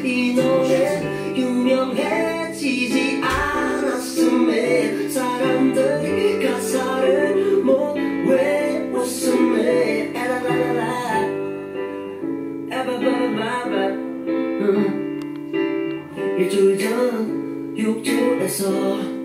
이 노래 유명해지지 않았음에 사람들이 가사를 못 외웠음에 에라라라라 에바바바바 일주일 전 육주에서